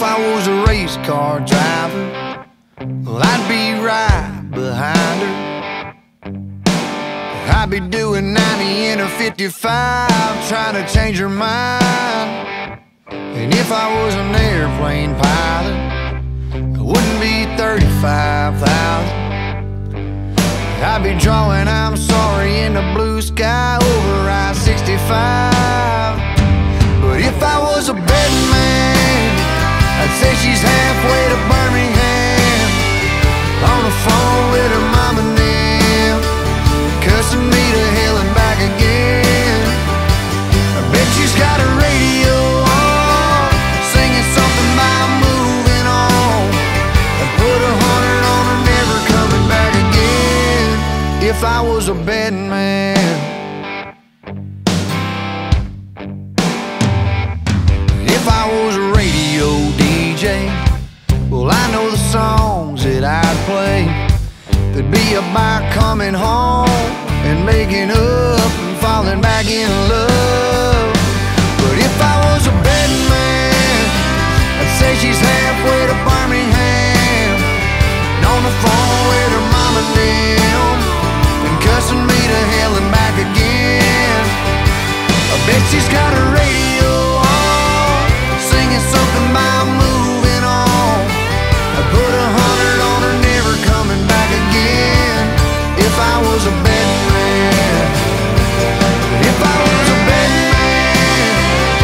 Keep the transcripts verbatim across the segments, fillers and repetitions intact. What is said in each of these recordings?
If I was a race car driver, well, I'd be right behind her. I'd be doing ninety in a fifty-five, trying to change her mind. And if I was an airplane pilot, it wouldn't be thirty-five thousand. I'd be drawing "I'm sorry" in the blue sky over I sixty-five. But if I was a betting man, I'd say she's halfway to Birmingham, on the phone with her mom and them, cussing me to hell and back again. I bet she's got a radio on, singing something about moving on. I put a hundred on her never coming back again. If I was a betting man. If I was a radio D J, well, I know the songs that I'd play. There'd be about coming home and making up and falling back in love. But if I was a betting man, I'd say she's halfway to Birmingham, and on the phone with her mom and them, and cussing me to hell and back again. I bet she's got a radio on, singing something about moving on. I put a hundred on her never coming back again. If I was a betting man. If I was a betting man.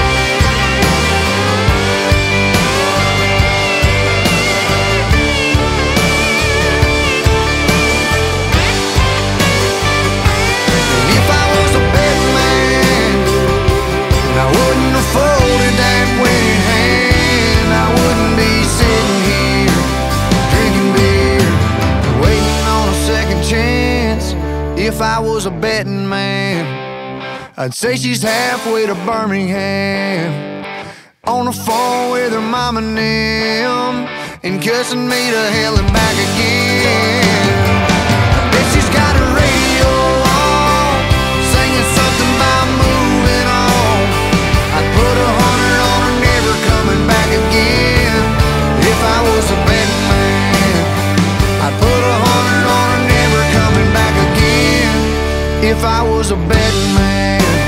If I was a betting man, I wouldn't have folded that winning hand. I wouldn't be sitting here drinking beer, waiting on a second chance. If I was a betting man, I'd say she's halfway to Birmingham, on the phone with her mom and them, and cussing me to hell and back again. I bet she's got a radio on, singing something about moving on. I'd put a hundred on her never coming back again. If I was a betting man, I'd put a hundred on her never coming back again. If I was a betting man.